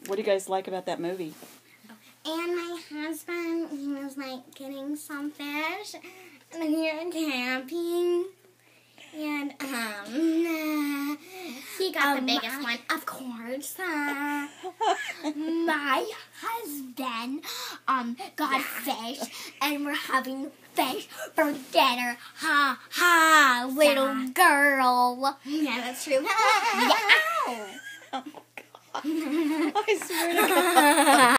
What do you guys like about that movie? And my husband, he was like getting some fish, and we were camping, and he got the biggest one, of course. My husband got fish, and we're having fish for dinner. Ha ha, little girl. Yeah, that's true. Yeah. Oh, God. I swear to God.